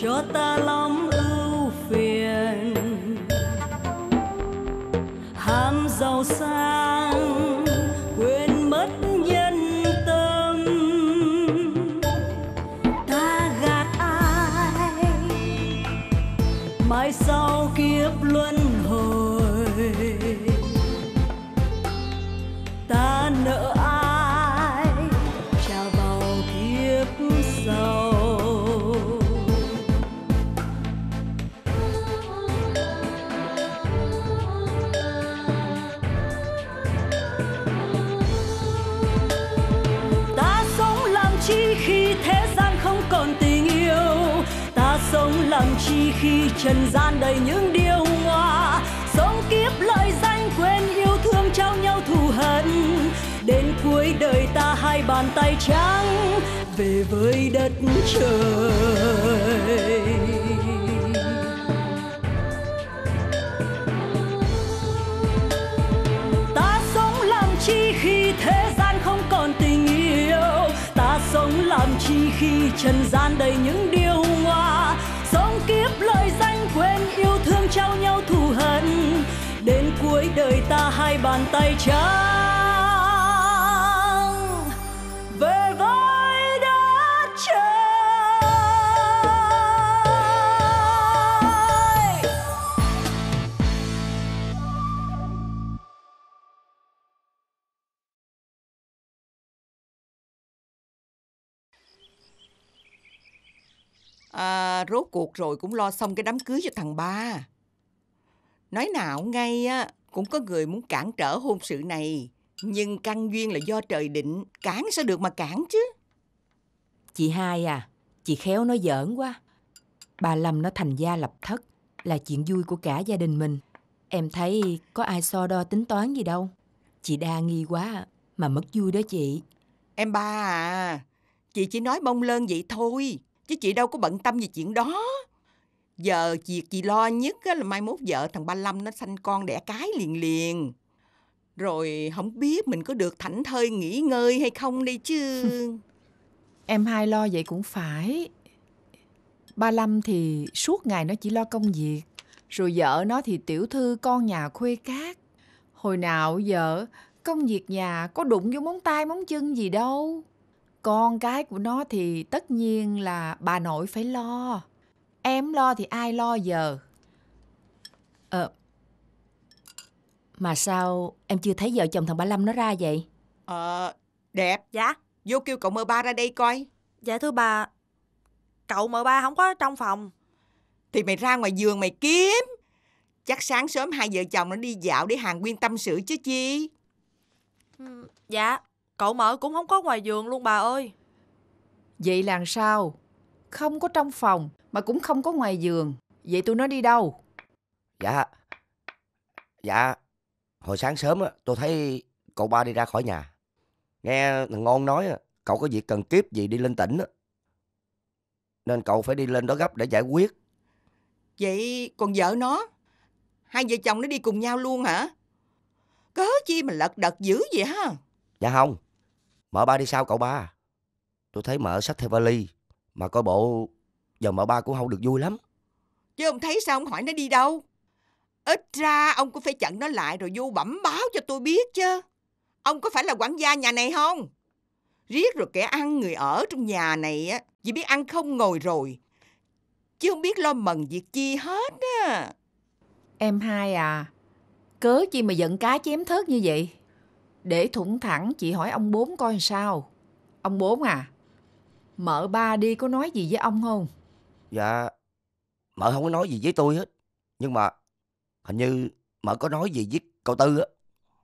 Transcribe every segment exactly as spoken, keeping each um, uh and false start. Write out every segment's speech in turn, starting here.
cho ta lắm ưu phiền. Ham giàu sang quên mất nhân tâm, ta gạt ai mai sau kiếp luân hồi. Ta nợ ai trả vào kiếp sau. Ta sống làm chi khi thế gian không còn tình yêu, ta sống làm chi khi trần gian đầy những điều ngoa. Sống kiếp lợi danh quên yêu thương trao nhau thù hận, đến cuối đời ta hai bàn tay trắng về với đất trời. Ta sống làm chi khi thế gian không còn tình yêu, ta sống làm chi khi trần gian đầy những điều ngoa. Sống kiếp lợi danh quên yêu thương trao nhau thù hận, đến cuối đời ta hai bàn tay trắng về với đất trời. À, rốt cuộc rồi cũng lo xong cái đám cưới cho thằng ba. Nói nào ngay á, cũng có người muốn cản trở hôn sự này, nhưng căn duyên là do trời định, cản sao được mà cản chứ. Chị hai à, chị khéo nói giỡn quá. Bà Lâm nó thành gia lập thất là chuyện vui của cả gia đình mình. Em thấy có ai so đo tính toán gì đâu. Chị đa nghi quá mà mất vui đó chị. Em ba à, chị chỉ nói bông lơn vậy thôi, chứ chị đâu có bận tâm về chuyện đó. Giờ việc chị lo nhất là mai mốt vợ thằng Ba Lâm nó sanh con đẻ cái liền liền. Rồi không biết mình có được thảnh thơi nghỉ ngơi hay không đây chứ. Em hai lo vậy cũng phải. Ba Lâm thì suốt ngày nó chỉ lo công việc, rồi vợ nó thì tiểu thư con nhà khuê cát. Hồi nào giờ công việc nhà có đụng vô móng tay móng chân gì đâu. Con cái của nó thì tất nhiên là bà nội phải lo. Em lo thì ai lo giờ? Ờ, mà sao em chưa thấy vợ chồng thằng Ba Lâm nó ra vậy? Ờ, đẹp. Dạ. Vô kêu cậu mơ ba ra đây coi. Dạ thưa bà, cậu mợ ba không có trong phòng. Thì mày ra ngoài vườn mày kiếm. Chắc sáng sớm hai vợ chồng nó đi dạo để hàn huyên tâm sự chứ chi. Ừ, dạ, cậu mợ cũng không có ngoài vườn luôn bà ơi. Vậy là sao? Không có trong phòng mà cũng không có ngoài giường. Vậy tụi nó đi đâu? Dạ Dạ Hồi sáng sớm á, tôi thấy cậu ba đi ra khỏi nhà. Nghe thằng Ngon nói cậu có việc cần kiếp gì đi lên tỉnh á, nên cậu phải đi lên đó gấp để giải quyết. Vậy còn vợ nó? Hai vợ chồng nó đi cùng nhau luôn hả? Cớ chi mà lật đật dữ vậy ha? Dạ không, mợ ba đi sau cậu ba. Tôi thấy mợ xách theo vali, mà coi bộ giờ mợ ba cũng không được vui lắm. Chứ ông thấy sao ông hỏi nó đi đâu? Ít ra ông cũng phải chặn nó lại rồi vô bẩm báo cho tôi biết chứ. Ông có phải là quản gia nhà này không? Riết rồi kẻ ăn người ở trong nhà này á, chỉ biết ăn không ngồi rồi, chứ không biết lo mần việc chi hết á. Em hai à, cớ chi mà giận cá chém thớt như vậy? Để thủng thẳng chị hỏi ông bốn coi sao. Ông bốn à, mợ ba đi có nói gì với ông không? Dạ, mợ không có nói gì với tôi hết. Nhưng mà hình như mợ có nói gì với cậu Tư á.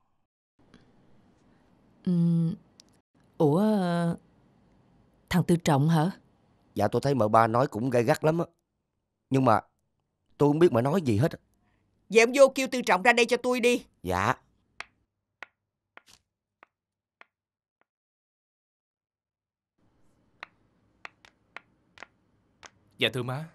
Ừ, ủa, thằng Tư Trọng hả? Dạ tôi thấy mợ ba nói cũng gay gắt lắm á. Nhưng mà tôi không biết mợ nói gì hết. Vậy ông vô kêu Tư Trọng ra đây cho tôi đi. Dạ. Dạ thưa má.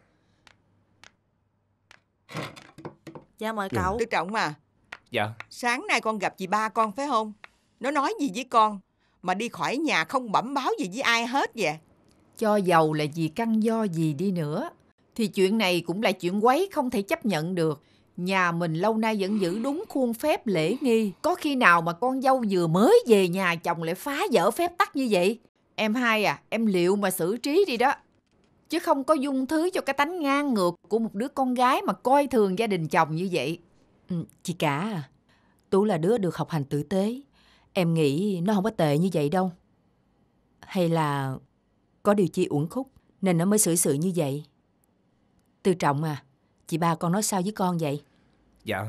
Dạ mời cậu. Tư Trọng à. Dạ. Sáng nay con gặp chị ba con phải không? Nó nói gì với con mà đi khỏi nhà không bẩm báo gì với ai hết vậy? Cho dầu là vì căn do gì đi nữa, thì chuyện này cũng là chuyện quấy không thể chấp nhận được. Nhà mình lâu nay vẫn giữ đúng khuôn phép lễ nghi. Có khi nào mà con dâu vừa mới về nhà chồng lại phá vỡ phép tắc như vậy? Em hai à, em liệu mà xử trí đi đó. Chứ không có dung thứ cho cái tánh ngang ngược của một đứa con gái mà coi thường gia đình chồng như vậy. Ừ, chị cả à, Tú là đứa được học hành tử tế. Em nghĩ nó không có tệ như vậy đâu. Hay là có điều chi uẩn khúc nên nó mới xử sự như vậy? Tư Trọng à, chị ba con nói sao với con vậy? Dạ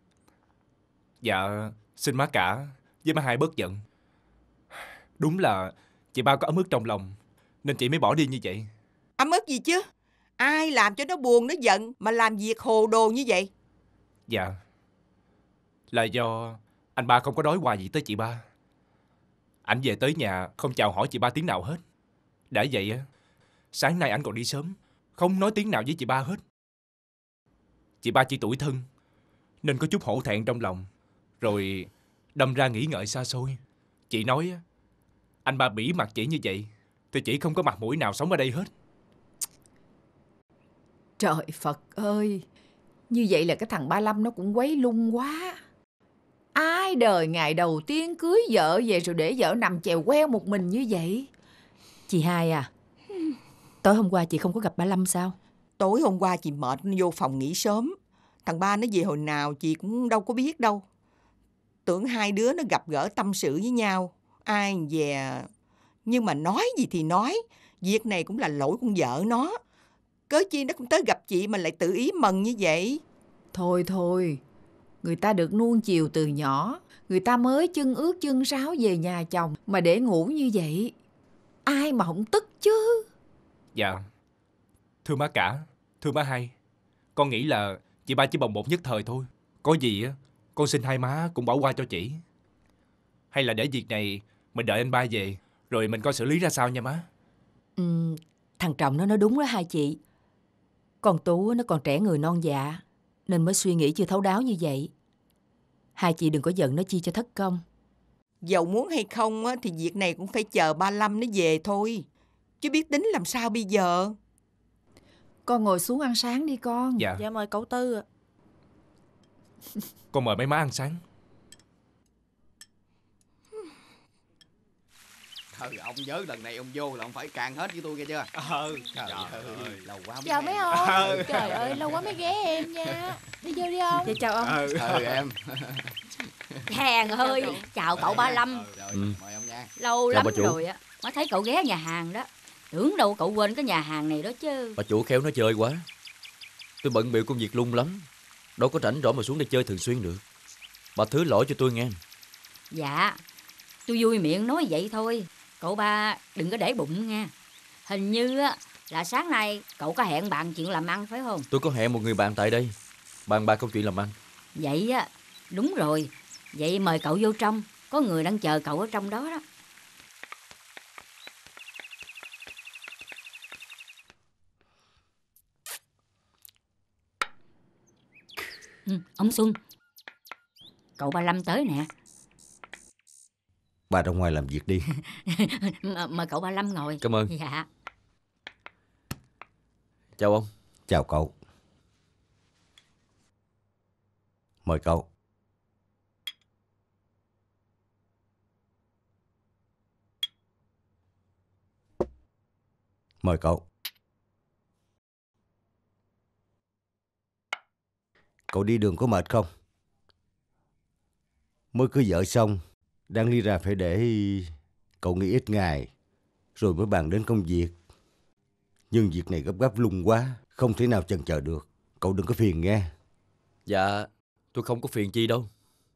Dạ xin má cả với má hai bớt giận. Đúng là chị ba có ấm ức trong lòng nên chị mới bỏ đi như vậy. Ấm ức gì chứ? Ai làm cho nó buồn nó giận mà làm việc hồ đồ như vậy? Dạ là do anh ba không có nói quà gì tới chị ba. Ảnh về tới nhà không chào hỏi chị ba tiếng nào hết. Đã vậy á, sáng nay ảnh còn đi sớm, không nói tiếng nào với chị ba hết. Chị ba chỉ tủi thân nên có chút hổ thẹn trong lòng, rồi đâm ra nghĩ ngợi xa xôi. Chị nói á, anh ba bỉ mặt chị như vậy thì chị không có mặt mũi nào sống ở đây hết. Trời Phật ơi, như vậy là cái thằng Ba Lâm nó cũng quấy lung quá. Ai đời ngày đầu tiên cưới vợ về rồi để vợ nằm chèo queo một mình như vậy? Chị hai à, tối hôm qua chị không có gặp ba Lâm sao? Tối hôm qua chị mệt nó vô phòng nghỉ sớm. Thằng ba nó về hồi nào chị cũng đâu có biết đâu. Tưởng hai đứa nó gặp gỡ tâm sự với nhau. Ai về... Nhưng mà nói gì thì nói, việc này cũng là lỗi con vợ nó. Cớ chi nó cũng tới gặp chị mà lại tự ý mần như vậy. Thôi thôi, người ta được nuông chiều từ nhỏ, người ta mới chân ướt chân ráo về nhà chồng mà để ngủ như vậy. Ai mà không tức chứ? Dạ thưa má cả, thưa má hai, con nghĩ là chị ba chỉ bồng bột nhất thời thôi. Có gì á, con xin hai má cũng bỏ qua cho chị. Hay là để việc này mình đợi anh ba về rồi mình coi xử lý ra sao nha má. Ừ, thằng Trọng nó nói đúng đó hai chị. Con Tú nó còn trẻ người non dạ nên mới suy nghĩ chưa thấu đáo như vậy. Hai chị đừng có giận nó chi cho thất công. Dầu muốn hay không á, thì việc này cũng phải chờ ba Lâm nó về thôi. Chứ biết tính làm sao bây giờ. Con ngồi xuống ăn sáng đi con. Dạ, Dạ mời cậu Tư ạ. con mời mấy má ăn sáng. Thôi ông nhớ lần này ông vô là ông phải càng hết với tôi nghe chưa? Ờ, Trời ơi, lâu quá mới Chào hẹn. mấy ông. Trời ơi, lâu quá mới ghé em nha. Đi vô đi ông. Dạ chào ông. Ừ em. Hàng ơi, chào cậu Ba Lâm. Rồi, Ừ. mời ông nha. Lâu Chào lắm bà chủ. rồi á mới thấy cậu ghé nhà hàng đó. Tưởng đâu cậu quên cái nhà hàng này đó chứ. Bà chủ khéo nói chơi quá. Tôi bận bịu công việc lung lắm, đâu có rảnh rỗi mà xuống đây chơi thường xuyên được. Bà thứ lỗi cho tôi nghe. Dạ, tôi vui miệng nói vậy thôi. Cậu Ba đừng có để bụng nha. Hình như á là sáng nay cậu có hẹn bạn chuyện làm ăn phải không? Tôi có hẹn một người bạn tại đây, bàn bạc câu chuyện làm ăn. Vậy á, đúng rồi. Vậy mời cậu vô trong, có người đang chờ cậu ở trong đó đó. Ừ, ông Xuân, cậu Ba Lâm tới nè. Bà ra ngoài làm việc đi. M- mời cậu Ba Lâm ngồi. Cảm ơn. Dạ. Chào ông. Chào cậu. Mời cậu. Mời cậu. Cậu đi đường có mệt không? Mới cưới vợ xong, đang đi ra phải để cậu nghỉ ít ngày, rồi mới bàn đến công việc. Nhưng việc này gấp gáp lung quá, không thể nào chần chờ được. Cậu đừng có phiền nghe. Dạ, tôi không có phiền chi đâu.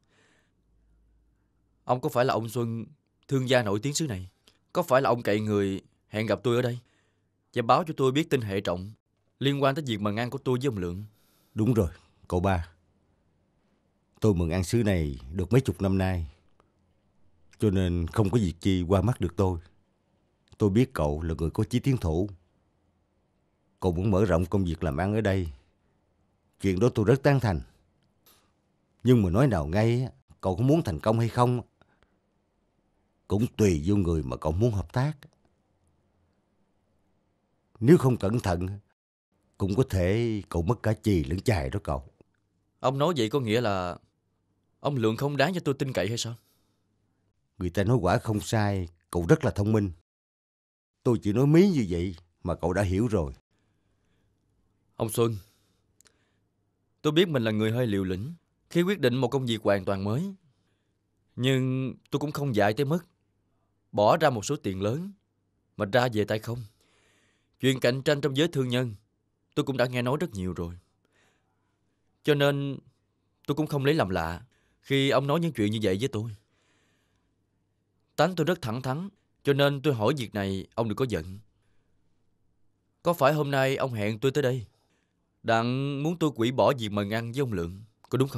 Ông có phải là ông Xuân, thương gia nổi tiếng xứ này? Có phải là ông cậy người hẹn gặp tôi ở đây và báo cho tôi biết tin hệ trọng liên quan tới việc mần ăn của tôi với ông Lượng? Đúng rồi, cậu ba. Tôi mừng ăn xứ này được mấy chục năm nay, cho nên không có việc chi qua mắt được tôi. Tôi biết cậu là người có chí tiến thủ. Cậu muốn mở rộng công việc làm ăn ở đây. Chuyện đó tôi rất tán thành. Nhưng mà nói nào ngay, cậu có muốn thành công hay không cũng tùy vô người mà cậu muốn hợp tác. Nếu không cẩn thận Cũng có thể cậu mất cả chì lẫn chài đó cậu. Ông nói vậy có nghĩa là ông Lượng không đáng cho tôi tin cậy hay sao? Người ta nói quả không sai, cậu rất là thông minh. Tôi chỉ nói mí như vậy mà cậu đã hiểu rồi. Ông Xuân, tôi biết mình là người hơi liều lĩnh khi quyết định một công việc hoàn toàn mới. Nhưng tôi cũng không dại tới mức bỏ ra một số tiền lớn mà ra về tay không. Chuyện cạnh tranh trong giới thương nhân tôi cũng đã nghe nói rất nhiều rồi. Cho nên tôi cũng không lấy làm lạ khi ông nói những chuyện như vậy với tôi. Tánh tôi rất thẳng thắn, cho nên tôi hỏi việc này ông đừng có giận. Có phải hôm nay ông hẹn tôi tới đây đặng muốn tôi hủy bỏ việc mời ăn với ông Lượng, có đúng không?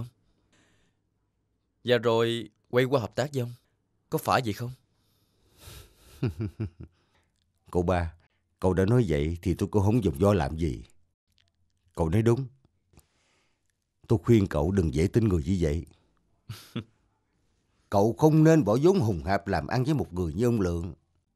Và rồi quay qua hợp tác với ông, có phải vậy không? Cậu ba, cậu đã nói vậy thì tôi cũng không dùng do làm gì. Cậu nói đúng. Tôi khuyên cậu đừng dễ tin người như vậy. Cậu không nên bỏ vốn hùng hạp làm ăn với một người như ông Lượng.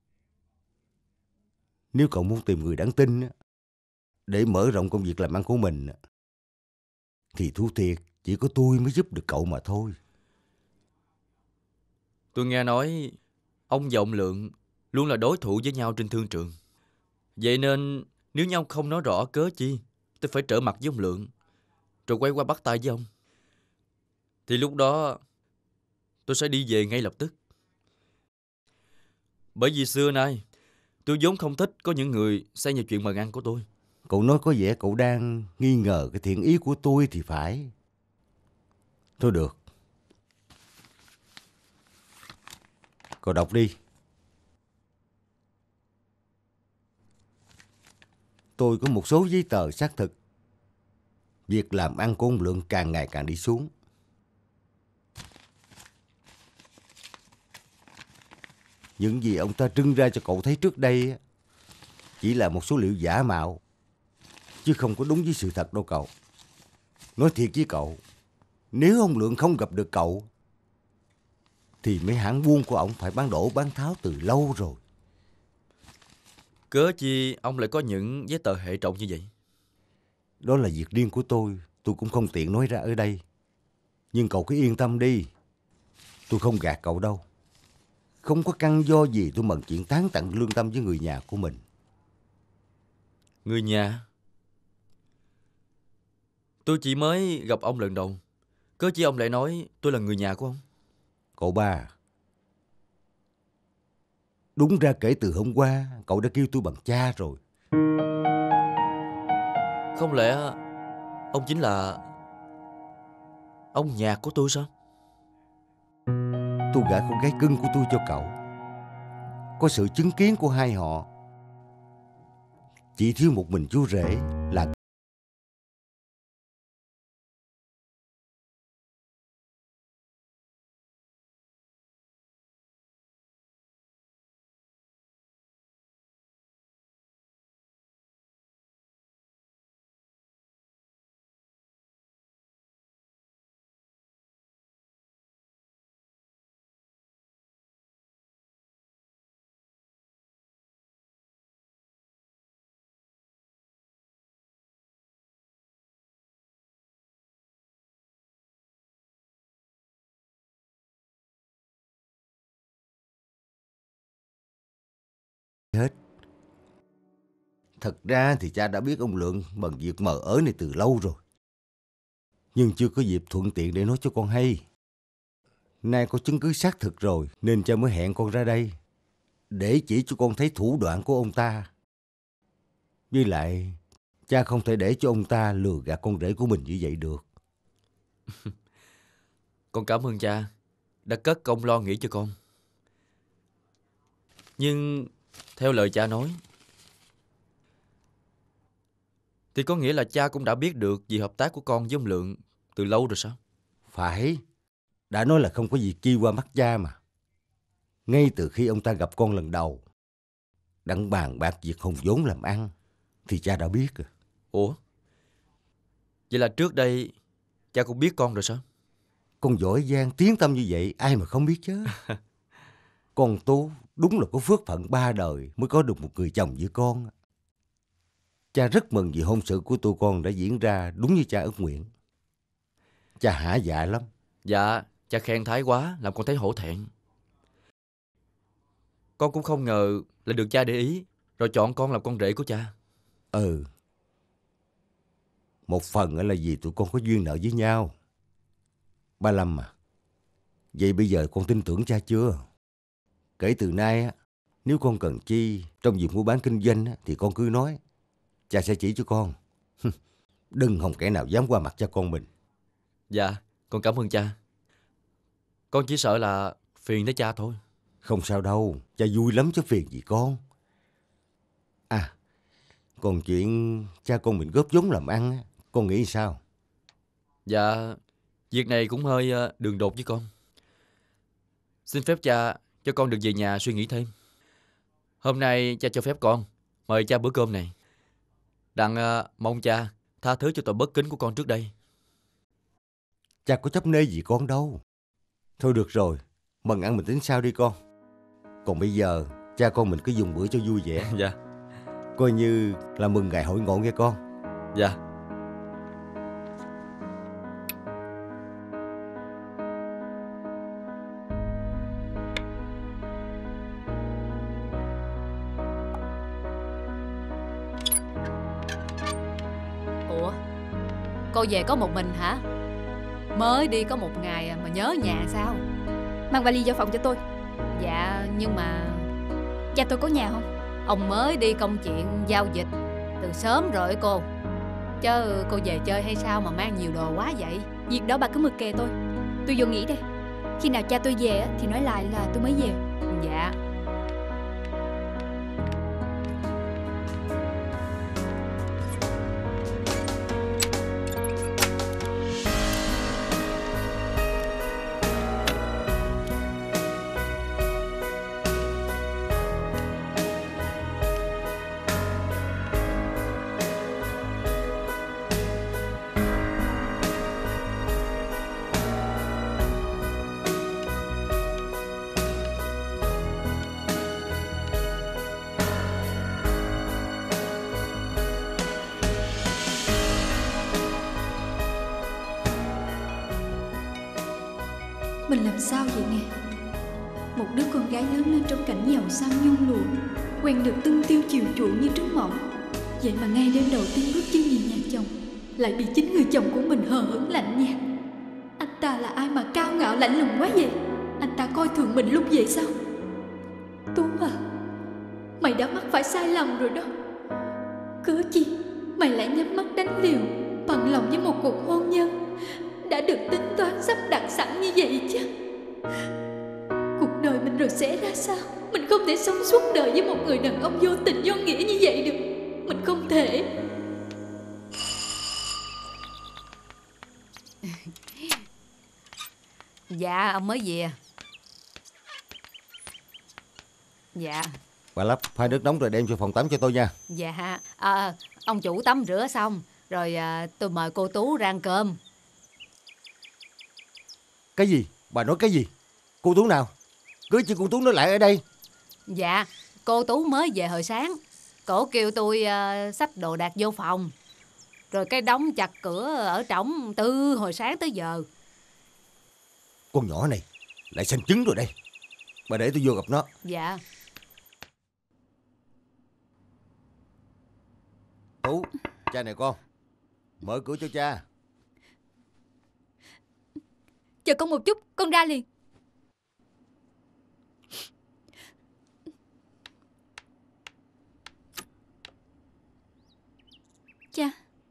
Nếu cậu muốn tìm người đáng tin để mở rộng công việc làm ăn của mình thì thú thiệt chỉ có tôi mới giúp được cậu mà thôi. Tôi nghe nói ông và ông Lượng luôn là đối thủ với nhau trên thương trường. Vậy nên nếu nhau không nói rõ cớ chi tôi phải trở mặt với ông Lượng rồi quay qua bắt tay với ông, thì lúc đó tôi sẽ đi về ngay lập tức. Bởi vì xưa nay tôi vốn không thích có những người xen vào chuyện mời ăn của tôi. Cậu nói có vẻ cậu đang nghi ngờ cái thiện ý của tôi thì phải. Thôi được. Cậu đọc đi. Tôi có một số giấy tờ xác thực việc làm ăn của ông Lượng càng ngày càng đi xuống. Những gì ông ta trưng ra cho cậu thấy trước đây chỉ là một số liệu giả mạo, chứ không có đúng với sự thật đâu cậu. Nói thiệt với cậu, nếu ông Lượng không gặp được cậu thì mấy hãng buôn của ông phải bán đổ bán tháo từ lâu rồi. Cớ chi ông lại có những giấy tờ hệ trọng như vậy? Đó là việc riêng của tôi, tôi cũng không tiện nói ra ở đây. Nhưng cậu cứ yên tâm đi, tôi không gạt cậu đâu. Không có căn do gì tôi mần chuyện tán tận lương tâm với người nhà của mình. Người nhà? Tôi chỉ mới gặp ông lần đầu, cớ chi ông lại nói tôi là người nhà của ông? Cậu ba, đúng ra kể từ hôm qua cậu đã kêu tôi bằng cha rồi. Không lẽ ông chính là ông nhạc của tôi sao? Tôi gả con gái cưng của tôi cho cậu, có sự chứng kiến của hai họ. Chỉ thiếu một mình chú rể là hết. Thật ra thì cha đã biết ông Lượng bằng việc mờ ới này từ lâu rồi, nhưng chưa có dịp thuận tiện để nói cho con hay. Nay có chứng cứ xác thực rồi nên cha mới hẹn con ra đây để chỉ cho con thấy thủ đoạn của ông ta. Với lại cha không thể để cho ông ta lừa gạt con rể của mình như vậy được. Con cảm ơn cha đã cất công lo nghĩ cho con. Nhưng theo lời cha nói thì có nghĩa là cha cũng đã biết được việc hợp tác của con với ông Lượng từ lâu rồi sao? Phải, đã nói là không có gì chi qua mắt cha mà. Ngay từ khi ông ta gặp con lần đầu, đặng bàn bạc việc hùng vốn làm ăn, thì cha đã biết rồi. Ủa? Vậy là trước đây cha cũng biết con rồi sao? Con giỏi giang tiếng tâm như vậy ai mà không biết chứ. Con Tú đúng là có phước phận ba đời mới có được một người chồng như con. Cha rất mừng vì hôn sự của tụi con đã diễn ra đúng như cha ước nguyện. Cha hả dạ lắm. Dạ, cha khen thái quá, làm con thấy hổ thẹn. Con cũng không ngờ là được cha để ý, rồi chọn con làm con rể của cha. Ừ. Một phần là vì tụi con có duyên nợ với nhau. Ba Lâm à, vậy bây giờ con tin tưởng cha chưa? Kể từ nay, nếu con cần chi trong việc mua bán kinh doanh thì con cứ nói. Cha sẽ chỉ cho con. Đừng hòng kẻ nào dám qua mặt cha con mình. Dạ, con cảm ơn cha. Con chỉ sợ là phiền tới cha thôi. Không sao đâu, cha vui lắm chứ phiền gì con. À, còn chuyện cha con mình góp vốn làm ăn, con nghĩ sao? Dạ, việc này cũng hơi đường đột với con. Xin phép cha cho con được về nhà suy nghĩ thêm. Hôm nay cha cho phép con mời cha bữa cơm này. Đặng uh, mong cha tha thứ cho tội bất kính của con trước đây. Cha có chấp nê gì con đâu. Thôi được rồi, mần ăn mình tính sau đi con. Còn bây giờ cha con mình cứ dùng bữa cho vui vẻ. Dạ. Coi như là mừng ngày hội ngộ nghe con. Dạ. Ủa, cô về có một mình hả? Mới đi có một ngày mà nhớ nhà sao? Mang vali vào phòng cho tôi. Dạ, nhưng mà cha tôi có nhà không? ông mới đi công chuyện giao dịch từ sớm rồi cô. Chứ cô về chơi hay sao mà mang nhiều đồ quá vậy? Việc đó bà cứ mực kè tôi. Tôi vô nghỉ đây. Khi nào cha tôi về thì nói lại là tôi mới về. Dạ. Mình làm sao vậy nè? Một đứa con gái lớn lên trong cảnh giàu sang nhung lụa, quen được tưng tiêu chiều chuộng như trứng mỏng. Vậy mà ngay đêm đầu tiên bước chân về nhà chồng, lại bị chính người chồng của mình hờ hững lạnh nhạt. Anh ta là ai mà cao ngạo lạnh lùng quá vậy? Anh ta coi thường mình lúc vậy sao? Tú à, mày đã mắc phải sai lầm rồi đó. Cớ chi mày lại nhắm mắt đánh liều bằng lòng với một cuộc hôn nhân đã được tính toán sắp đặt sẵn như vậy chứ? Cuộc đời mình rồi sẽ ra sao? Mình không thể sống suốt đời với một người đàn ông vô tình vô nghĩa như vậy được. Mình không thể. Dạ, ông mới về. Dạ. Bà Lấp, pha nước nóng rồi đem cho phòng tắm cho tôi nha. Dạ, à, ông chủ tắm rửa xong rồi à, tôi mời cô Tú ra ăn cơm. Cái gì? Bà nói cái gì? Cô Tú nào? Cứ chi cô Tú nói lại ở đây. Dạ, cô Tú mới về hồi sáng. Cổ kêu tôi uh, xách đồ đạc vô phòng. Rồi cái đóng chặt cửa ở trỏng từ hồi sáng tới giờ. Con nhỏ này lại sinh trứng rồi đây. Bà để tôi vô gặp nó. Dạ. Tú, cha này con. Mở cửa cho cha. Chờ con một chút, con ra liền. Cha.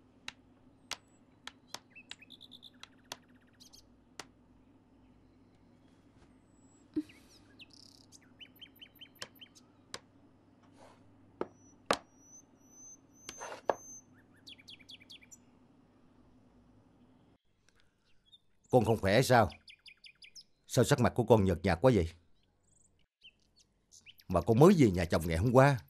Con không khỏe sao? Sao sắc mặt của con nhợt nhạt quá vậy? Mà con mới về nhà chồng ngày hôm qua.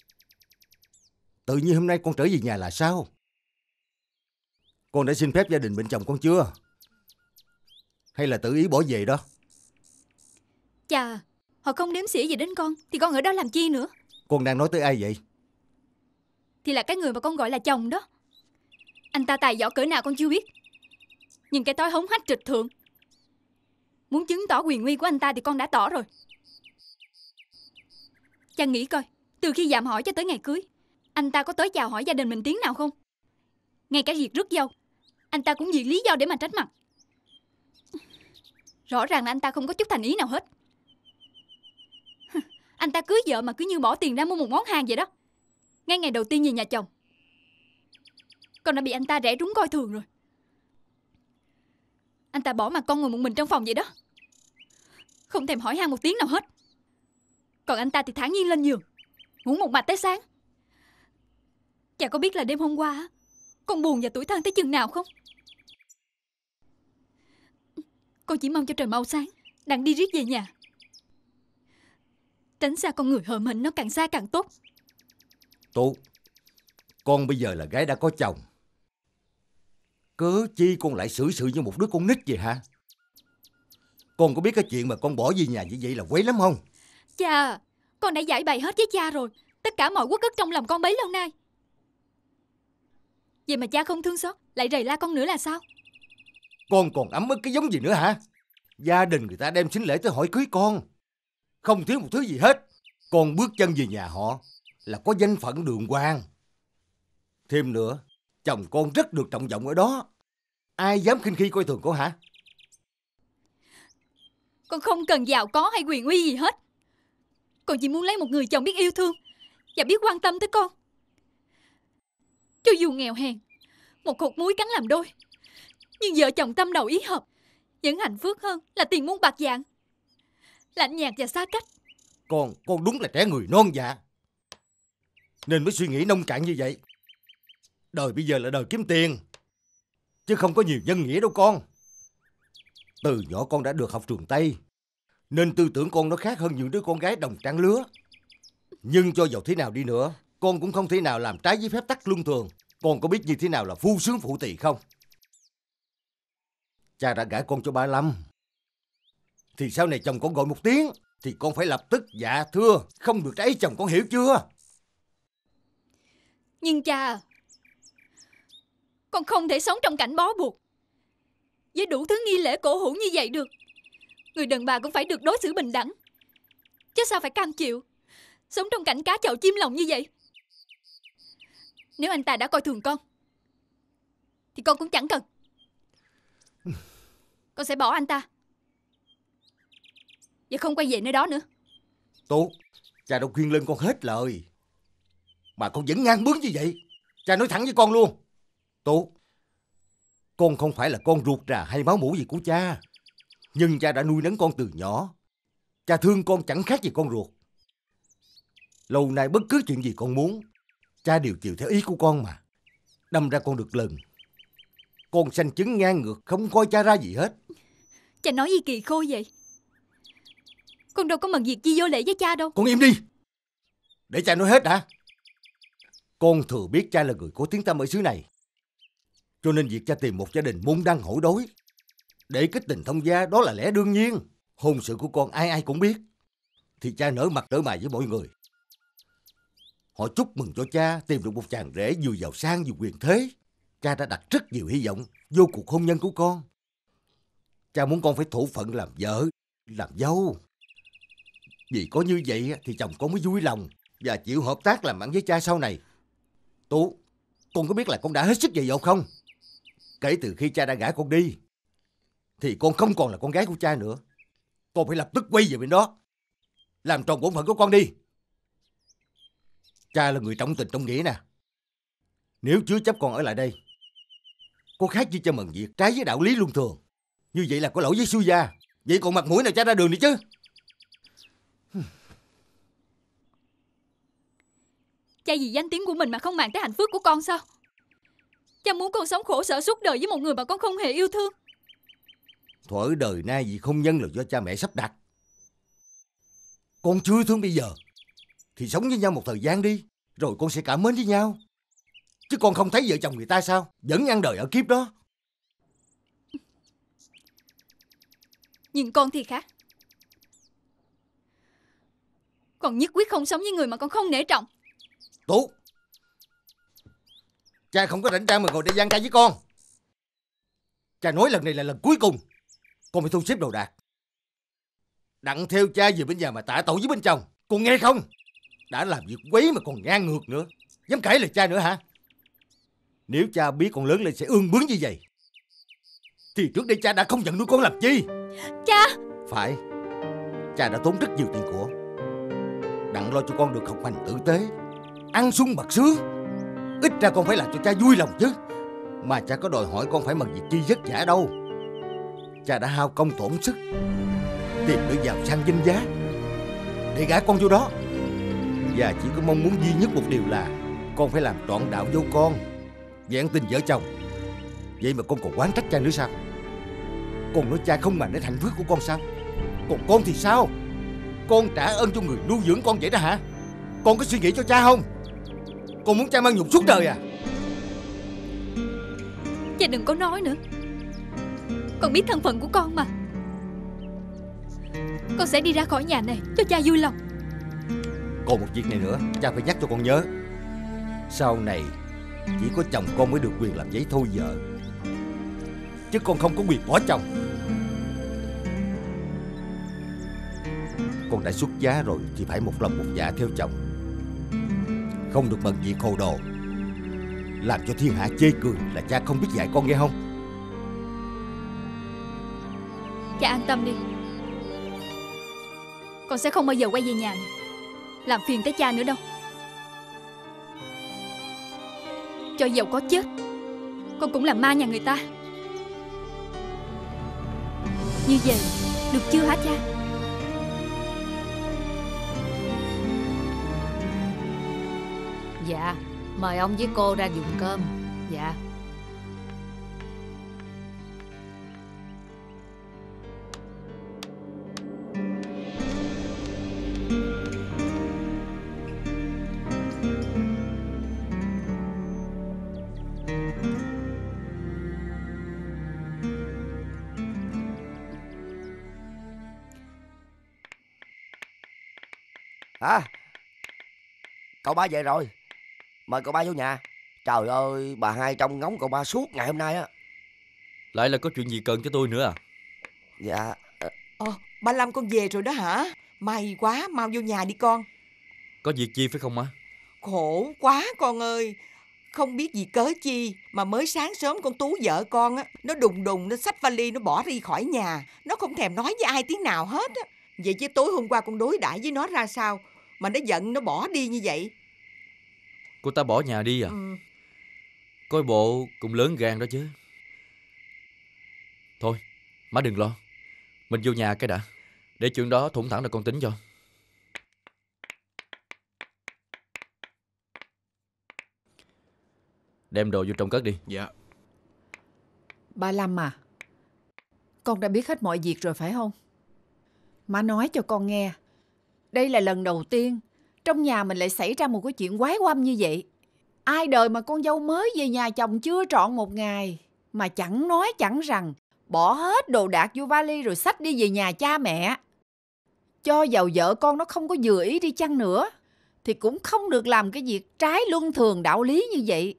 Tự nhiên hôm nay con trở về nhà là sao? Con đã xin phép gia đình bên chồng con chưa? Hay là tự ý bỏ về đó? Cha, họ không đếm xỉa gì đến con thì con ở đó làm chi nữa? Con đang nói tới ai vậy? thì là cái người mà con gọi là chồng đó. Anh ta tài giỏi cỡ nào con chưa biết, nhưng cái tối hống hách trịch thượng. Muốn chứng tỏ quyền uy của anh ta thì con đã tỏ rồi. Cha nghĩ coi, từ khi dạm hỏi cho tới ngày cưới, anh ta có tới chào hỏi gia đình mình tiếng nào không? Ngay cả việc rước dâu, anh ta cũng vì lý do để mà tránh mặt. Rõ ràng là anh ta không có chút thành ý nào hết. Anh ta cưới vợ mà cứ như bỏ tiền ra mua một món hàng vậy đó. Ngay ngày đầu tiên về nhà chồng, con đã bị anh ta rẻ trúng coi thường rồi. Anh ta bỏ mặt con ngồi một mình trong phòng vậy đó, không thèm hỏi han một tiếng nào hết. Còn anh ta thì thản nhiên lên giường, ngủ một mạch tới sáng. Cha có biết là đêm hôm qua con buồn và tủi thân tới chừng nào không? Con chỉ mong cho trời mau sáng, đặng đi riết về nhà, tránh xa con người hờm hình nó càng xa càng tốt. Tốt. Con bây giờ là gái đã có chồng, cớ chi con lại xử sự như một đứa con nít vậy hả? Con có biết cái chuyện mà con bỏ về nhà như vậy là quấy lắm không? Cha, con đã giải bày hết với cha rồi. Tất cả mọi uất ức trong lòng con bấy lâu nay. Vậy mà cha không thương xót, lại rầy la con nữa là sao? Con còn ấm ức cái giống gì nữa hả? Gia đình người ta đem sính lễ tới hỏi cưới con, không thiếu một thứ gì hết. Con bước chân về nhà họ là có danh phận đường hoàng. Thêm nữa, chồng con rất được trọng vọng ở đó. Ai dám khinh khi coi thường con hả? Con không cần giàu có hay quyền uy gì hết. Con chỉ muốn lấy một người chồng biết yêu thương và biết quan tâm tới con. Cho dù nghèo hèn, một hột muối cắn làm đôi, nhưng vợ chồng tâm đầu ý hợp vẫn hạnh phúc hơn là tiền muôn bạc vàng, lạnh nhạt và xa cách. Con, con đúng là trẻ người non dạ, nên mới suy nghĩ nông cạn như vậy. Đời bây giờ là đời kiếm tiền, chứ không có nhiều nhân nghĩa đâu con. Từ nhỏ con đã được học trường Tây, nên tư tưởng con nó khác hơn những đứa con gái đồng trang lứa. Nhưng cho dầu thế nào đi nữa, con cũng không thể nào làm trái với phép tắc luân thường. Con có biết như thế nào là phu sướng phụ tỳ không? Cha đã gả con cho ba Lâm, thì sau này chồng con gọi một tiếng thì con phải lập tức dạ thưa, không được trái chồng, con hiểu chưa? Nhưng cha, con không thể sống trong cảnh bó buộc với đủ thứ nghi lễ cổ hủ như vậy được. Người đàn bà cũng phải được đối xử bình đẳng, chứ sao phải cam chịu sống trong cảnh cá chậu chim lòng như vậy. Nếu anh ta đã coi thường con thì con cũng chẳng cần. Con sẽ bỏ anh ta và không quay về nơi đó nữa. Tốt, cha đã khuyên lên con hết lời mà con vẫn ngang bướng như vậy. Cha nói thẳng với con luôn. Tốt, con không phải là con ruột rà hay máu mủ gì của cha, nhưng cha đã nuôi nấng con từ nhỏ. Cha thương con chẳng khác gì con ruột. Lâu nay bất cứ chuyện gì con muốn, cha đều chịu theo ý của con mà. Đâm ra con được lần, con sanh chứng ngang ngược, không coi cha ra gì hết. Cha nói gì kỳ khôi vậy? Con đâu có mần việc chi vô lễ với cha đâu. Con im đi, để cha nói hết đã. Con thừa biết cha là người có tiếng tăm ở xứ này, cho nên việc cha tìm một gia đình môn đăng hộ đối để kết tình thông gia đó là lẽ đương nhiên. Hôn sự của con ai ai cũng biết, thì cha nở mặt nở mày với mọi người. Họ chúc mừng cho cha tìm được một chàng rể vừa giàu sang vừa quyền thế. Cha đã đặt rất nhiều hy vọng vô cuộc hôn nhân của con. Cha muốn con phải thổ phận làm vợ, làm dâu. Vì có như vậy thì chồng con mới vui lòng và chịu hợp tác làm ăn với cha sau này. Tú, con có biết là con đã hết sức dày dột không? Kể từ khi cha đã gả con đi thì con không còn là con gái của cha nữa. Con phải lập tức quay về bên đó, làm tròn bổn phận của con đi. Cha là người trọng tình trọng nghĩa nè. Nếu chứa chấp con ở lại đây, có khác gì cha mần việc trái với đạo lý luân thường. Như vậy là có lỗi với sư gia. Vậy còn mặt mũi nào cha ra đường đi chứ? Cha vì danh tiếng của mình mà không màng tới hạnh phúc của con sao? Cha muốn con sống khổ sở suốt đời với một người mà con không hề yêu thương. Thuở đời nay vì hôn nhân là do cha mẹ sắp đặt. Con chưa thương bây giờ thì sống với nhau một thời gian đi, rồi con sẽ cảm mến với nhau. Chứ con không thấy vợ chồng người ta sao? Vẫn ăn đời ở kiếp đó. Nhưng con thì khác. Con nhất quyết không sống với người mà con không nể trọng. Tốt, Cha không có rảnh rang mà ngồi đây gian ca với con. Cha nói lần này là lần cuối cùng. Con phải thu xếp đồ đạc, đặng theo cha về bên nhà mà tạ tội với bên chồng. Con nghe không? Đã làm việc quấy mà còn ngang ngược nữa, dám cãi lời cha nữa hả? Nếu cha biết con lớn lên sẽ ương bướng như vậy thì trước đây cha đã không nhận nuôi con làm chi. Cha! Phải, cha đã tốn rất nhiều tiền của, đặng lo cho con được học hành tử tế, ăn sung mặc sướng. Ít ra con phải làm cho cha vui lòng chứ. Mà cha có đòi hỏi con phải bằng việc chi vất vả đâu. Cha đã hao công tổn sức tìm được giàu sang danh giá để gả con vô đó. Và chỉ có mong muốn duy nhất một điều là con phải làm trọn đạo vô con, vẹn tình vợ chồng. Vậy mà con còn oán trách cha nữa sao? Con nói cha không màng đến hạnh phúc của con sao? Còn con thì sao? Con trả ơn cho người nuôi dưỡng con vậy đó hả? Con có suy nghĩ cho cha không? Con muốn cha mang nhục suốt đời à? Cha đừng có nói nữa. Con biết thân phận của con mà. Con sẽ đi ra khỏi nhà này cho cha vui lòng. Còn một việc này nữa cha phải nhắc cho con nhớ. Sau này chỉ có chồng con mới được quyền làm giấy thôi vợ, chứ con không có quyền bỏ chồng. Con đã xuất giá rồi thì phải một lòng một dạ theo chồng, không được bận việc hồ đồ làm cho thiên hạ chê cười là cha không biết dạy con, nghe không? Cha an tâm đi, con sẽ không bao giờ quay về nhà này làm phiền tới cha nữa đâu. Cho dầu có chết, con cũng là ma nhà người ta. Như vậy được chưa hả cha? Dạ, mời ông với cô ra dùng cơm. Dạ. Hả? Cậu ba về rồi. Mời cậu ba vô nhà. Trời ơi, bà hai trông ngóng cậu ba suốt ngày hôm nay á. Lại là có chuyện gì cần cho tôi nữa à? Dạ. Ồ, ba Lâm con về rồi đó hả? May quá, mau vô nhà đi con. Có việc chi phải không má? Khổ quá con ơi. Không biết gì cớ chi mà mới sáng sớm con Tú vợ con á, nó đùng đùng nó xách vali nó bỏ đi khỏi nhà. Nó không thèm nói với ai tiếng nào hết á. Vậy chứ tối hôm qua con đối đãi với nó ra sao mà nó giận nó bỏ đi như vậy? Cô ta bỏ nhà đi à? Ừ. Coi bộ cũng lớn gan đó chứ. Thôi, má đừng lo. Mình vô nhà cái đã. Để chuyện đó thủng thẳng là con tính cho. Đem đồ vô trong cất đi. Dạ. Ba Lâm à, con đã biết hết mọi việc rồi phải không? Má nói cho con nghe, đây là lần đầu tiên trong nhà mình lại xảy ra một cái chuyện quái quăm như vậy. Ai đời mà con dâu mới về nhà chồng chưa trọn một ngày mà chẳng nói chẳng rằng bỏ hết đồ đạc vô vali rồi xách đi về nhà cha mẹ. Cho dầu vợ con nó không có vừa ý đi chăng nữa thì cũng không được làm cái việc trái luân thường đạo lý như vậy.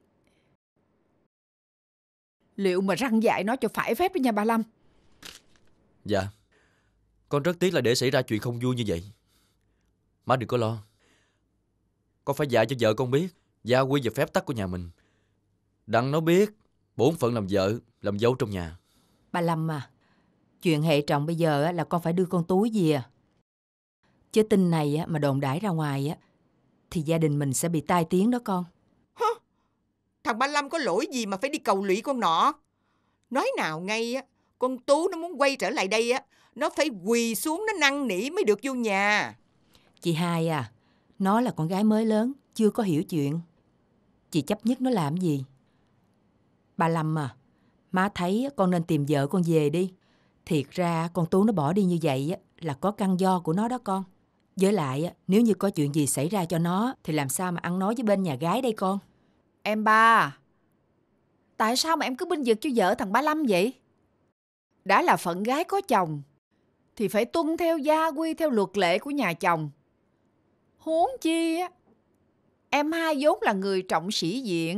Liệu mà răn dạy nó cho phải phép đó nha ba Lâm. Dạ. Con rất tiếc là để xảy ra chuyện không vui như vậy. Má đừng có lo. Con phải dạy cho vợ con biết gia quy và phép tắc của nhà mình, đặng nó biết bổn phận làm vợ, làm dâu trong nhà. Ba Lâm à, chuyện hệ trọng bây giờ là con phải đưa con Tú về. Chứ tin này mà đồn đãi ra ngoài thì gia đình mình sẽ bị tai tiếng đó con. Hả? Thằng Ba Lâm có lỗi gì mà phải đi cầu lụy con nọ? Nói nào ngay á, con Tú nó muốn quay trở lại đây á, nó phải quỳ xuống nó năn nỉ mới được vô nhà. Chị hai à, nó là con gái mới lớn, chưa có hiểu chuyện. Chị chấp nhất nó làm gì? Ba Lâm à, má thấy con nên tìm vợ con về đi. Thiệt ra con Tú nó bỏ đi như vậy là có căn do của nó đó con. Với lại nếu như có chuyện gì xảy ra cho nó thì làm sao mà ăn nói với bên nhà gái đây con? Em ba, tại sao mà em cứ binh vực cho vợ thằng Ba Lâm vậy? Đã là phận gái có chồng thì phải tuân theo gia quy, theo luật lệ của nhà chồng. Huống chi á, em hai vốn là người trọng sĩ diện,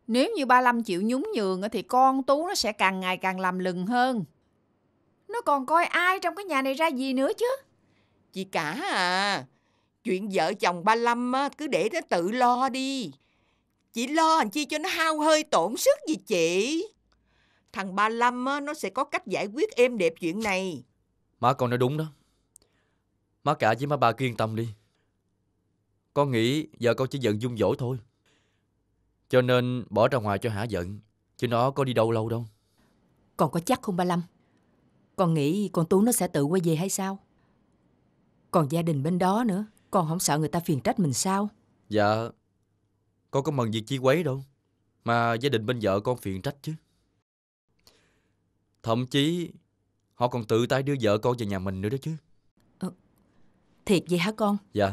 Nếu như ba Lâm chịu nhún nhường thì con Tú nó sẽ càng ngày càng làm lừng hơn. Nó còn coi ai trong cái nhà này ra gì nữa chứ. Chị cả à, chuyện vợ chồng ba Lâm á, cứ để nó tự lo đi. Chị lo làm chi cho nó hao hơi tổn sức gì chị. Thằng ba Lâm á, nó sẽ có cách giải quyết êm đẹp chuyện này. Má con nói đúng đó. Má Cả với má Ba cứ yên tâm đi. Con nghĩ giờ con chỉ giận dung dỗi thôi, cho nên bỏ ra ngoài cho hả giận, chứ nó có đi đâu lâu đâu. Còn có chắc không ba Lâm? Con nghĩ con Tú nó sẽ tự quay về hay sao? Còn gia đình bên đó nữa, con không sợ người ta phiền trách mình sao? Dạ, con có mần việc chi quấy đâu, mà gia đình bên vợ con phiền trách chứ. Thậm chí họ còn tự tay đưa vợ con về nhà mình nữa đó chứ. Ừ, thiệt vậy hả con? Dạ.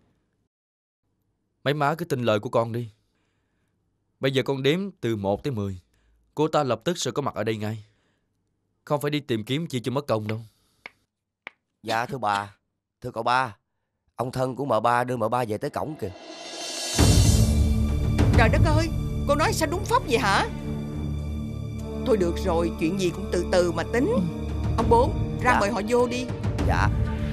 Mấy má cứ tin lời của con đi. Bây giờ con đếm từ một tới mười, cô ta lập tức sẽ có mặt ở đây ngay. Không phải đi tìm kiếm chi cho mất công đâu. Dạ thưa bà, thưa cậu ba, ông thân của mợ ba đưa mợ ba về tới cổng kìa. Trời đất ơi, cô nói sao đúng phóc vậy hả? Thôi được rồi, chuyện gì cũng từ từ mà tính. Ông Bốn, ra Dạ. mời họ vô đi. Dạ.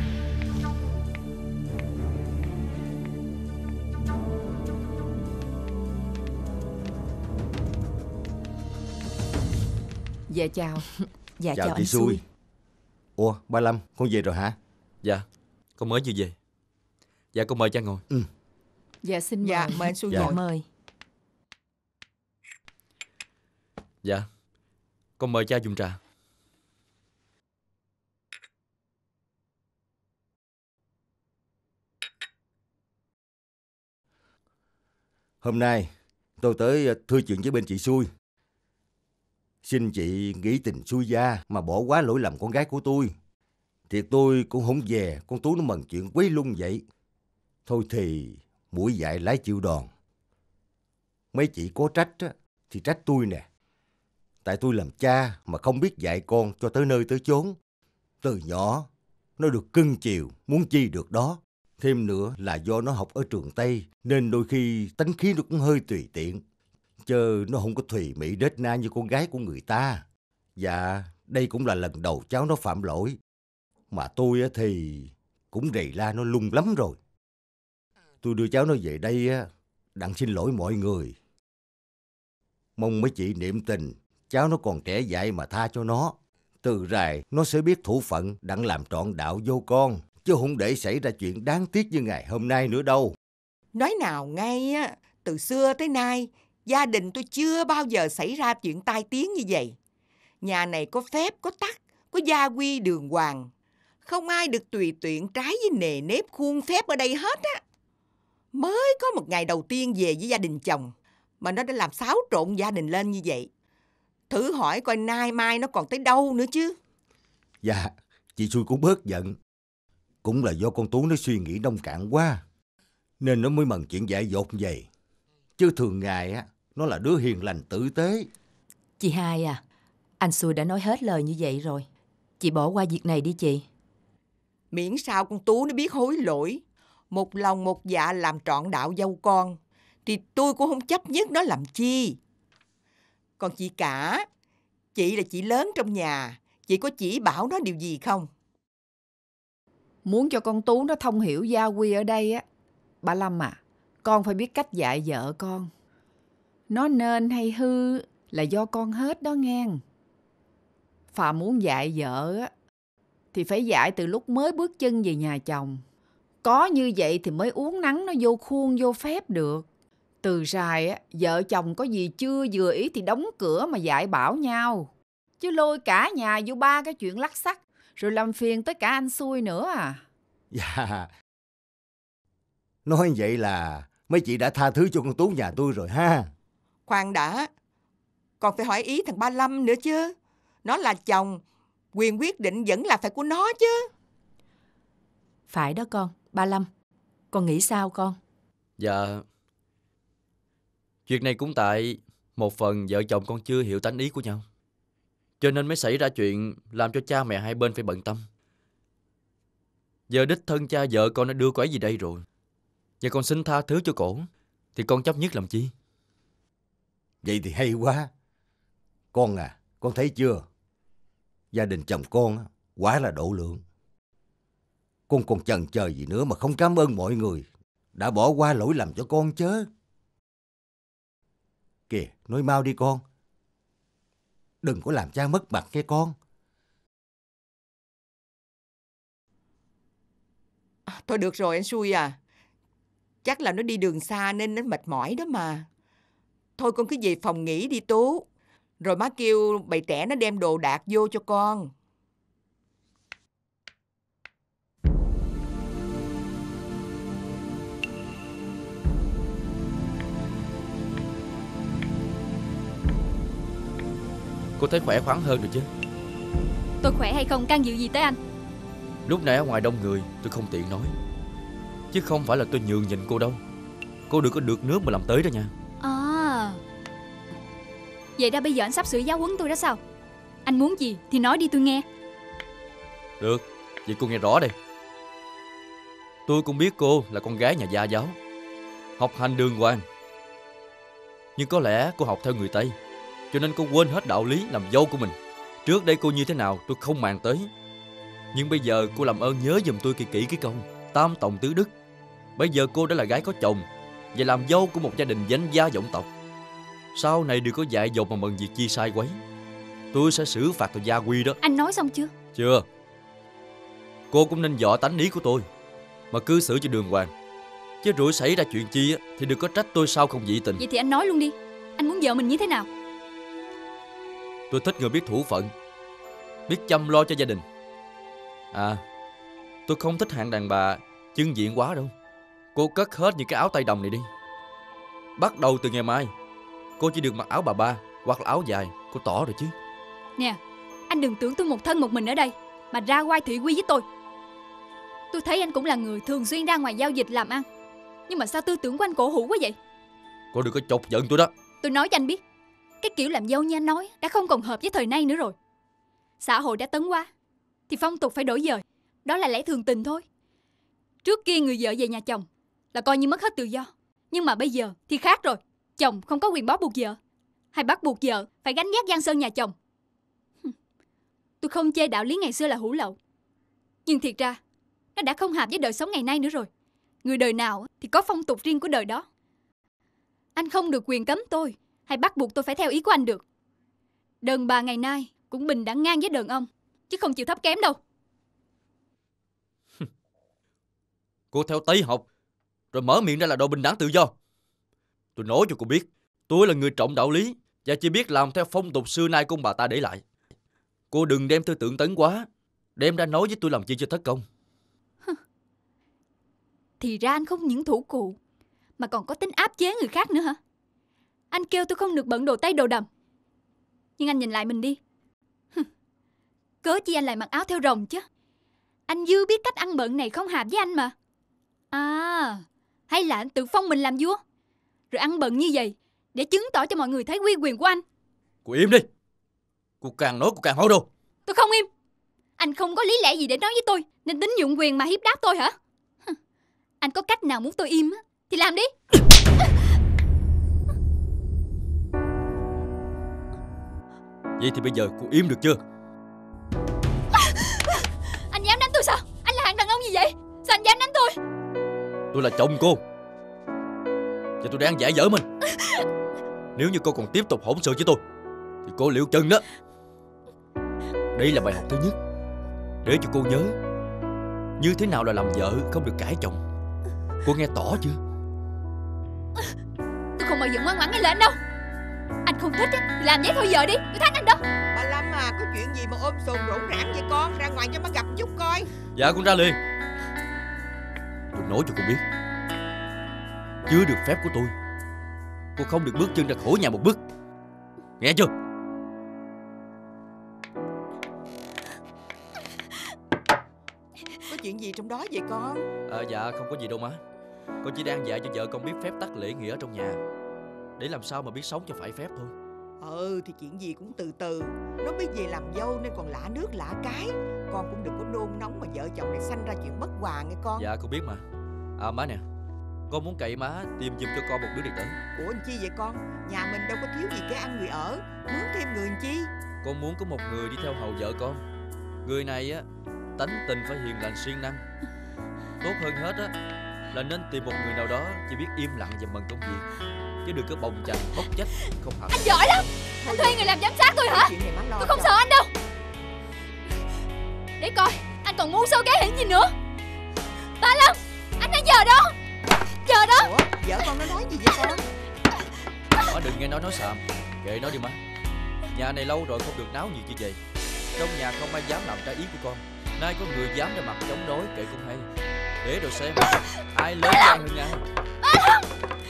Dạ chào. Dạ Chào chào chị anh Xui. Ủa, ba Lâm, con về rồi hả? Dạ, con mới vừa về. Dạ, con mời cha ngồi. Ừ. Dạ xin mời. Dạ, mời anh Xui Dạ ngồi. mời. Dạ, con mời cha dùng trà. Hôm nay tôi tới ờ, thưa chuyện với bên chị Xui. Xin chị nghĩ tình Xui gia mà bỏ quá lỗi lầm con gái của tôi. Thiệt tôi cũng không về, con Tú nó mần chuyện quấy lung vậy. Thôi thì mũi dại lái chịu đòn. Mấy chị có trách á, thì trách tôi nè. Tại tôi làm cha mà không biết dạy con cho tới nơi tới chốn. Từ nhỏ nó được cưng chiều, muốn chi được đó. Thêm nữa là do nó học ở trường Tây nên đôi khi tánh khí nó cũng hơi tùy tiện. Chứ nó không có thùy mị đết na như con gái của người ta. Dạ, đây cũng là lần đầu cháu nó phạm lỗi. Mà tôi thì cũng rầy la nó lung lắm rồi. Tôi đưa cháu nó về đây đặng xin lỗi mọi người. Mong mấy chị niệm tình, cháu nó còn trẻ dại mà tha cho nó. Từ rày nó sẽ biết thủ phận đặng làm trọn đạo vô con. Chứ không để xảy ra chuyện đáng tiếc như ngày hôm nay nữa đâu. Nói nào ngay á, từ xưa tới nay, gia đình tôi chưa bao giờ xảy ra chuyện tai tiếng như vậy. Nhà này có phép, có tắc, có gia quy đường hoàng. Không ai được tùy tiện trái với nề nếp khuôn phép ở đây hết á. Mới có một ngày đầu tiên về với gia đình chồng, mà nó đã làm xáo trộn gia đình lên như vậy. Thử hỏi coi nay mai nó còn tới đâu nữa chứ. Dạ, chị Xui cũng bớt giận. Cũng là do con Tú nó suy nghĩ nông cạn quá, nên nó mới mần chuyện dại dột vậy. Chứ thường ngày á, nó là đứa hiền lành tử tế. Chị Hai à, anh Xui đã nói hết lời như vậy rồi. Chị bỏ qua việc này đi chị. Miễn sao con Tú nó biết hối lỗi, một lòng một dạ làm trọn đạo dâu con, thì tôi cũng không chấp nhất nó làm chi. Còn chị cả, chị là chị lớn trong nhà, chị có chỉ bảo nó điều gì không? Muốn cho con Tú nó thông hiểu gia quy ở đây á, bà Lâm à, con phải biết cách dạy vợ con. Nó nên hay hư là do con hết đó nghe. Phà muốn dạy vợ á, thì phải dạy từ lúc mới bước chân về nhà chồng. Có như vậy thì mới uốn nắn nó vô khuôn vô phép được. Từ rài á, vợ chồng có gì chưa vừa ý thì đóng cửa mà dạy bảo nhau. Chứ lôi cả nhà vô ba cái chuyện lắc xắc, rồi làm phiền tới cả anh Xui nữa à. Dạ, nói vậy là mấy chị đã tha thứ cho con Tú nhà tôi rồi ha. Khoan đã, còn phải hỏi ý thằng Ba Lâm nữa chứ. Nó là chồng, quyền quyết định vẫn là phải của nó chứ. Phải đó con, ba Lâm. Con nghĩ sao con? Dạ, chuyện này cũng tại một phần vợ chồng con chưa hiểu tánh ý của nhau, cho nên mới xảy ra chuyện làm cho cha mẹ hai bên phải bận tâm. Giờ đích thân cha vợ con đã đưa cô ấy gì đây rồi, và con xin tha thứ cho cổ, thì con chấp nhất làm chi? Vậy thì hay quá. Con à, con thấy chưa? Gia đình chồng con á, quá là độ lượng. Con còn chần chờ gì nữa mà không cảm ơn mọi người đã bỏ qua lỗi lầm cho con chứ. Kìa, nói mau đi con. Đừng có làm cha mất mặt nghe con. Thôi được rồi anh Xui à. Chắc là nó đi đường xa nên nó mệt mỏi đó mà. Thôi con cứ về phòng nghỉ đi Tú. Rồi má kêu bầy trẻ nó đem đồ đạc vô cho con. Cô thấy khỏe khoắn hơn rồi chứ? Tôi khỏe hay không can dự gì tới anh? Lúc nãy ở ngoài đông người tôi không tiện nói, chứ không phải là tôi nhường nhịn cô đâu. Cô đừng có được nước mà làm tới đó nha. À, vậy ra bây giờ anh sắp sửa giáo huấn tôi đó sao? Anh muốn gì thì nói đi tôi nghe. Được, vậy cô nghe rõ đây. Tôi cũng biết cô là con gái nhà gia giáo, học hành đàng hoàng. Nhưng có lẽ cô học theo người Tây, cho nên cô quên hết đạo lý làm dâu của mình. Trước đây cô như thế nào tôi không màng tới, nhưng bây giờ cô làm ơn nhớ giùm tôi kỹ kỹ cái câu tam tòng tứ đức. Bây giờ cô đã là gái có chồng và làm dâu của một gia đình danh gia vọng tộc. Sau này đừng có dại dột mà mần việc chi sai quấy. Tôi sẽ xử phạt theo gia quy đó. Anh nói xong chưa? Chưa. Cô cũng nên dọ tánh ý của tôi mà cư xử cho đường hoàng, chứ rủi xảy ra chuyện chi thì đừng có trách tôi sao không dị tình. Vậy thì anh nói luôn đi. Anh muốn vợ mình như thế nào? Tôi thích người biết thủ phận, biết chăm lo cho gia đình. À, tôi không thích hạng đàn bà chưng diện quá đâu. Cô cất hết những cái áo tay đồng này đi. Bắt đầu từ ngày mai cô chỉ được mặc áo bà ba hoặc là áo dài. Cô tỏ rồi chứ. Nè, anh đừng tưởng tôi một thân một mình ở đây mà ra oai thị quy với tôi. Tôi thấy anh cũng là người thường xuyên ra ngoài giao dịch làm ăn, nhưng mà sao tư tưởng của anh cổ hủ quá vậy? Cô đừng có chọc giận tôi đó. Tôi nói cho anh biết, cái kiểu làm dâu như anh nói đã không còn hợp với thời nay nữa rồi. Xã hội đã tấn qua thì phong tục phải đổi dời. Đó là lẽ thường tình thôi. Trước kia người vợ về nhà chồng là coi như mất hết tự do, nhưng mà bây giờ thì khác rồi. Chồng không có quyền bó buộc vợ, hay bắt buộc vợ phải gánh vác giang sơn nhà chồng. Tôi không chê đạo lý ngày xưa là hủ lậu, nhưng thiệt ra nó đã không hợp với đời sống ngày nay nữa rồi. Người đời nào thì có phong tục riêng của đời đó. Anh không được quyền cấm tôi hay bắt buộc tôi phải theo ý của anh được. Đàn bà ngày nay cũng bình đẳng ngang với đàn ông, chứ không chịu thấp kém đâu. Cô theo Tây học rồi mở miệng ra là đồ bình đẳng tự do. Tôi nói cho cô biết, tôi là người trọng đạo lý và chỉ biết làm theo phong tục xưa nay của ông bà ta để lại. Cô đừng đem tư tưởng tấn quá, đem ra nói với tôi làm chi cho thất công. Thì ra anh không những thủ cụ mà còn có tính áp chế người khác nữa hả? Anh kêu tôi không được bận đồ Tây đồ đầm, nhưng anh nhìn lại mình đi. Cớ chi anh lại mặc áo theo rồng chứ? Anh dư biết cách ăn bận này không hợp với anh mà. À, hay là anh tự phong mình làm vua, rồi ăn bận như vậy để chứng tỏ cho mọi người thấy uy quyền của anh. Cô im đi. Cô càng nói cô càng hô đồ. Tôi không im. Anh không có lý lẽ gì để nói với tôi nên tính dụng quyền mà hiếp đáp tôi hả? Anh có cách nào muốn tôi im thì làm đi. Vậy thì bây giờ cô im được chưa? Anh dám đánh tôi sao? Anh là hạng đàn ông gì vậy? Sao anh dám đánh tôi? Tôi là chồng cô và tôi đang giải dở mình. Nếu như cô còn tiếp tục hỗn sự với tôi thì cô liệu chân đó. Đây là bài học thứ nhất, để cho cô nhớ như thế nào là làm vợ không được cãi chồng. Cô nghe tỏ chưa? Tôi không bao giờ ngoan ngoãn nghe lời anh đâu. Anh không thích thì làm vậy thôi giờ đi. Tôi thách anh đó. Bà Lâm à, có chuyện gì mà ôm sồn rỗng rãng vậy con? Ra ngoài cho má gặp chút coi. Dạ con ra liền. Tôi nói cho cô biết, chưa được phép của tôi, cô không được bước chân ra khỏi nhà một bước. Nghe chưa? Có chuyện gì trong đó vậy con? À, dạ không có gì đâu má. Con chỉ đang dạy cho vợ con biết phép tắc lễ nghĩa ở trong nhà, để làm sao mà biết sống cho phải phép thôi. Ừ thì chuyện gì cũng từ từ. Nó mới về làm dâu nên còn lạ nước lạ cái. Con cũng đừng có nôn nóng mà vợ chồng lại sanh ra chuyện bất hòa nghe con. Dạ con biết mà. À má nè, Con muốn cậy má tìm giùm cho con một đứa đệ tử. Ủa anh chi vậy con? Nhà mình đâu có thiếu gì cái ăn người ở, mướn thêm người làm chi? Con muốn có một người đi theo hầu vợ con. Người này á, tánh tình phải hiền lành siêng năng. Tốt hơn hết á là nên tìm một người nào đó chỉ biết im lặng và mần công việc, chứ đừng có bồng chành bốc trách không hẳn. Anh giỏi lắm. Anh thuê người làm giám sát tôi hả? Tôi không sợ anh đâu. Để coi anh còn ngu sâu cái hình gì nữa. Ba Lâm, anh đang chờ đó. Chờ đó. Ủa, vợ con nó nói gì vậy con? Má đừng nghe nói nói xàm. Kệ nó đi má. Nhà này lâu rồi không được náo nhiệt như vậy. Trong nhà không ai dám làm trái ý của con. Nay có người dám ra mặt chống đối, kệ cũng hay. Để rồi xem ai lớn gan hơn ai. Ba Lâm.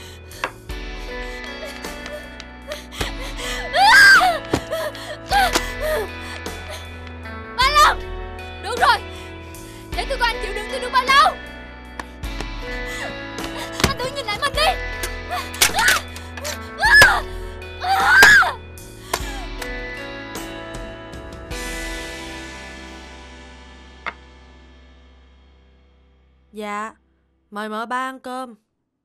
Ba Lâm, được rồi. Để tôi coi anh chịu đựng tôi được bao lâu. Anh tự nhìn lại mình đi. Dạ, mời mợ ba ăn cơm.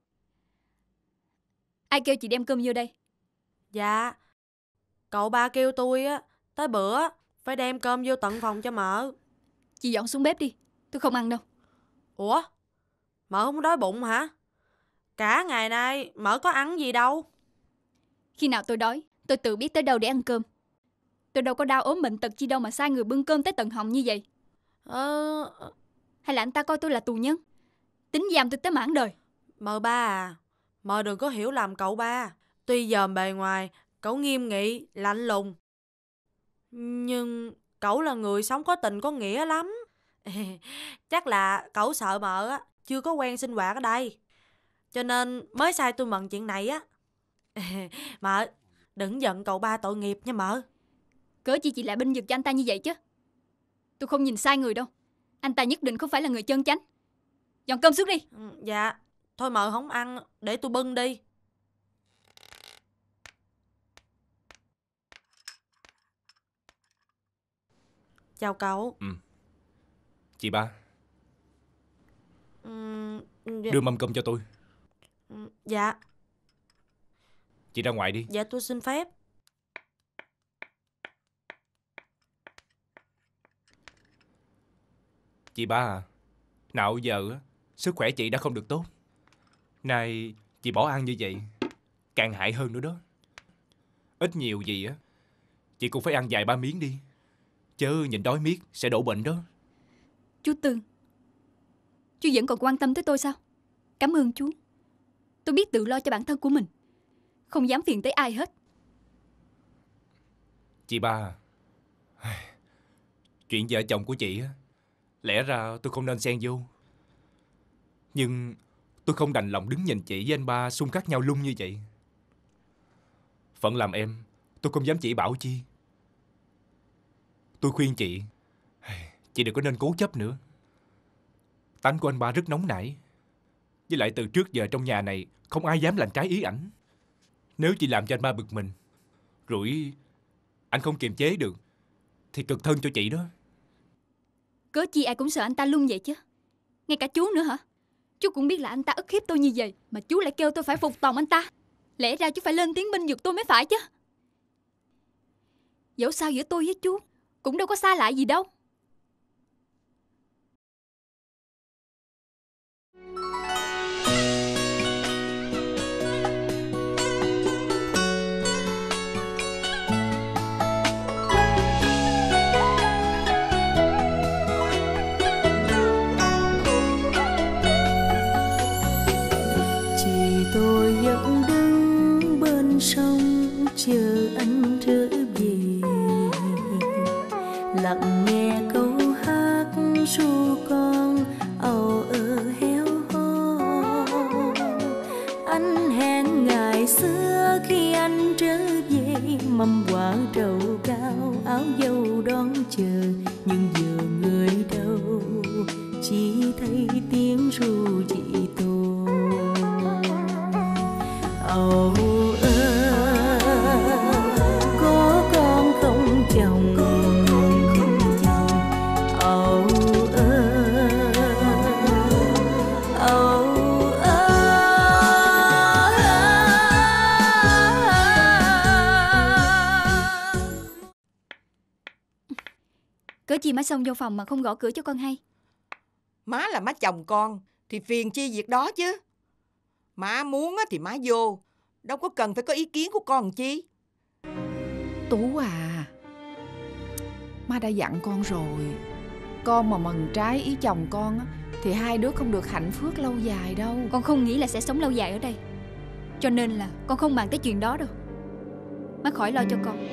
Ai kêu chị đem cơm vô đây? Dạ, cậu ba kêu tôi á, tới bữa phải đem cơm vô tận phòng cho mợ. Chị dọn xuống bếp đi, tôi không ăn đâu. Ủa, mợ không đói bụng hả? Cả ngày nay mợ có ăn gì đâu. Khi nào tôi đói, tôi tự biết tới đâu để ăn cơm. Tôi đâu có đau ốm bệnh tật chi đâu mà sai người bưng cơm tới tận họng như vậy. Ờ... Hay là anh ta coi tôi là tù nhân, tính giam tôi tới mãn đời? Mợ ba à, mợ đừng có hiểu lầm cậu ba. Tuy dòm bề ngoài cậu nghiêm nghị, lạnh lùng, nhưng cậu là người sống có tình có nghĩa lắm. Chắc là cậu sợ mợ á chưa có quen sinh hoạt ở đây, cho nên mới sai tôi mần chuyện này á. Mợ đừng giận cậu ba tội nghiệp nha mợ. Cớ chi chị lại binh vực cho anh ta như vậy chứ? Tôi không nhìn sai người đâu. Anh ta nhất định không phải là người chân chánh. Dọn cơm xuống đi. Dạ, thôi mợ không ăn, để tôi bưng đi. Chào cậu. Ừ. Chị ba. Ừ, dạ. Đưa mâm cơm cho tôi. Dạ. Chị ra ngoài đi. Dạ tôi xin phép. Chị ba à, nào giờ sức khỏe chị đã không được tốt. Nay chị bỏ ăn như vậy càng hại hơn nữa đó. Ít nhiều gì á chị cũng phải ăn vài ba miếng đi, chứ nhìn đói miết sẽ đổ bệnh đó. Chú Tường, chú vẫn còn quan tâm tới tôi sao? Cảm ơn chú. Tôi biết tự lo cho bản thân của mình, không dám phiền tới ai hết. Chị ba à, chuyện vợ chồng của chị á, lẽ ra tôi không nên xen vô. Nhưng tôi không đành lòng đứng nhìn chị với anh ba xung khắc nhau lung như vậy. Phận làm em, tôi không dám chỉ bảo chi. Tôi khuyên chị, chị đừng có nên cố chấp nữa. Tánh của anh ba rất nóng nảy. Với lại từ trước giờ trong nhà này không ai dám làm trái ý ảnh. Nếu chị làm cho anh ba bực mình, rồi anh không kiềm chế được, thì cực thân cho chị đó. Cớ chi ai cũng sợ anh ta luôn vậy chứ? Ngay cả chú nữa hả? Chú cũng biết là anh ta ức hiếp tôi như vậy, mà chú lại kêu tôi phải phục tòng anh ta. Lẽ ra chú phải lên tiếng binh vực tôi mới phải chứ. Dẫu sao giữa tôi với chú cũng đâu có xa lạ gì đâu. Sông chờ anh trở về, lặng nghe câu hát ru con âu ơ héo hò. Anh hẹn ngày xưa khi anh trở về, mâm quả trầu cao áo dâu đón chờ, nhưng giờ người đâu chỉ thấy tiếng ru chị tôi. Âu chồng âu ơ âu ơ Cớ chi má xông vô phòng mà không gõ cửa cho con hay? Má là má chồng con thì phiền chi việc đó chứ. Má muốn thì má vô, đâu có cần phải có ý kiến của con chi. Tú à, má đã dặn con rồi. Con mà mần trái ý chồng con á, thì hai đứa không được hạnh phúc lâu dài đâu. Con không nghĩ là sẽ sống lâu dài ở đây, cho nên là con không màng tới chuyện đó đâu. Má khỏi lo cho con.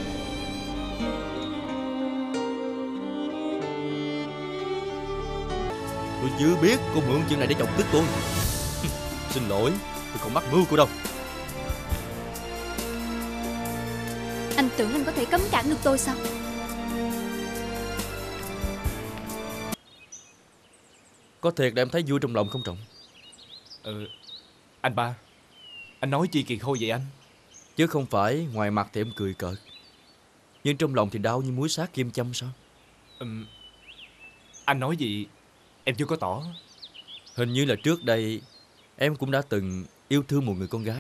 Tôi chưa biết cô mượn chuyện này để chọc tức tôi. Xin lỗi, tôi không mắc mưu cô đâu. Anh tưởng anh có thể cấm cản được tôi sao? Có thiệt là em thấy vui trong lòng không Trọng? Ừ, anh ba, anh nói chi kỳ khôi vậy anh? Chứ không phải ngoài mặt thì em cười cợt, nhưng trong lòng thì đau như muối sát kim châm sao? Ừm, anh nói gì em chưa có tỏ. Hình như là trước đây em cũng đã từng yêu thương một người con gái.